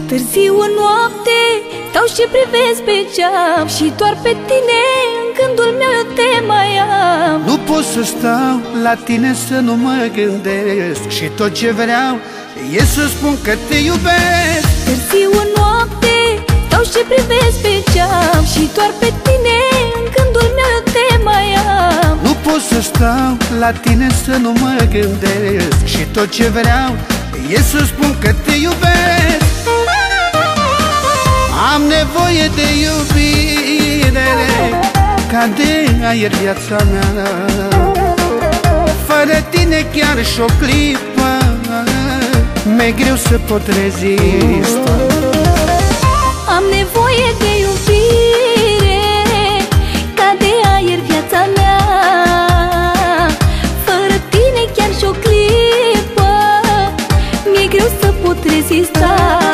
Târziu în noapte stau și privesc pe geam și doar pe tine în gândul meu eu te mai am. Nu pot să stau la tine să nu mă gândesc și tot ce vreau e să spun că te iubesc. Târziu în noapte stau și privesc pe geam și doar pe tine în gândul meu eu te mai am. Nu pot să stau la tine să nu mă gândesc și tot ce vreau e să spun că te iubesc. Am nevoie de iubire ca de aer viața mea. Fără tine chiar și-o clipă mi-e greu să pot rezista. Am nevoie de iubire ca de aer viața mea. Fără tine chiar și-o clipă mi-e greu să pot rezista.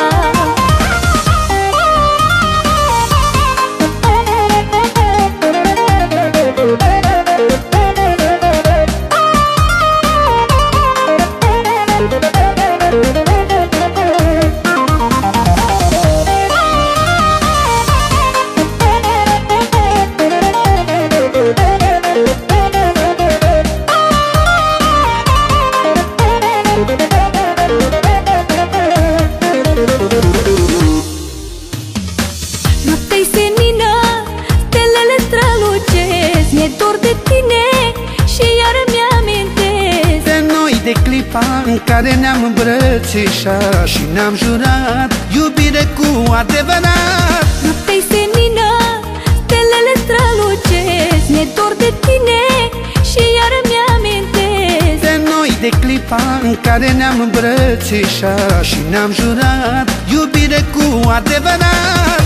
Noaptea-i senină, stelele strălucesc, mi-e dor de tine și iar mi-amintesc de noi, de clipa în care ne-am îmbrățișat și ne-am jurat iubire cu adevărat. Noaptea-i senină, stelele strălucesc, mi-e dor de tine și iar mi-amintesc de noi, de clipa în care ne-am îmbrățișat și ne-am jurat iubire cu adevărat.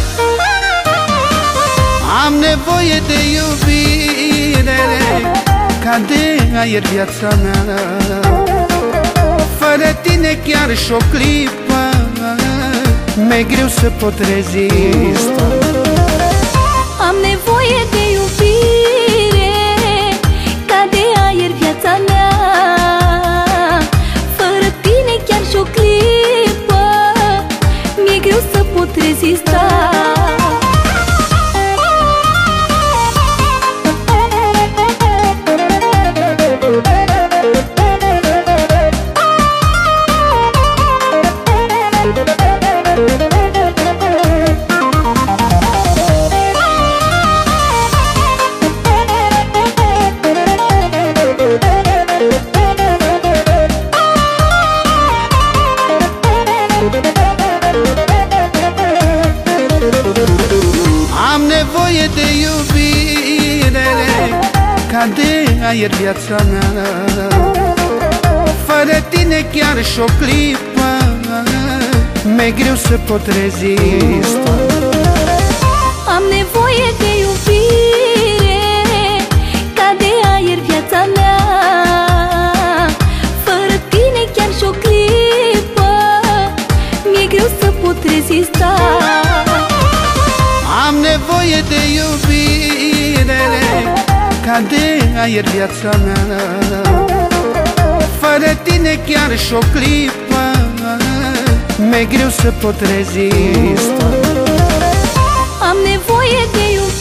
Am nevoie de iubire ca de aer viața mea. Fără tine chiar și-o clipă mi-e greu să pot rezista. Am nevoie de iubire ca de aer viața mea. Fără tine chiar și-o clipă mi-e greu să pot rezista. Am nevoie de iubire ca de aer viața mea. Fără tine chiar și-o clipă mi-e greu să pot rezista. Am nevoie de iubire ca de aer viața mea. Fără tine chiar și-o clipă mi-e greu să pot rezista. Am nevoie de iubire ca de aer viața mea. Fără tine chiar și-o clipă mi-e greu să pot rezista. Am nevoie de iubire